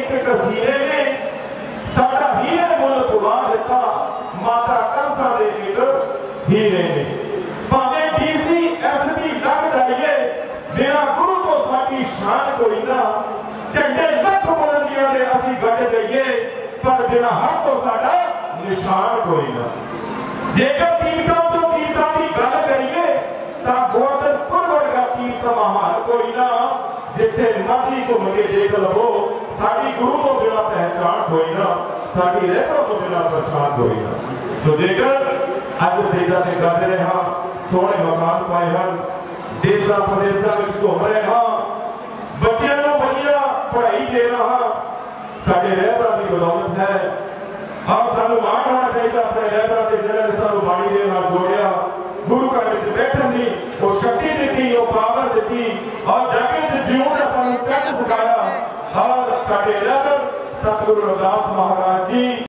एक कसीरे ने साडा हीरे मुल पुवा दिता माता कंसा दे एक हीरे ने भावे डीसी एसपी लग जाइए बिना गुरु तो साडी शान कोई ना झंडे लख बुलंदियां दे असीं गढ़ गईए पर बिना हक तो साडा निशान कोई ना। जेकर कीर्तन तो कीर्तन की गल करिए तो गोरधनपुर वर्गा कीर्तन महान कोई ना जिथे मर्जी घूम के देख लवो साडी गुरु तो बिना पहचान कोई ना साडी रहमत तो बिना पहचान कोई ना। तो जेकर अज सेजा ते गज रहे हाँ सोहने मकान पाए हैं देशा प्रदेशों में घूम रहे हाँ बच्चों को वधिया पढ़ाई दे रहा साडे रहबरां की बदौलत है। और सानू माण होना चाहिए अपने रहबरां ते जिन्हां ने सानू बाणी दे नाल जोड़िया गुरु घर में बैठन की वो शक्ति दी वो पावर दी और जगत जीवन का सानू चंद सिखाया और साडे रहबर सतगुरु रविदास महाराज जी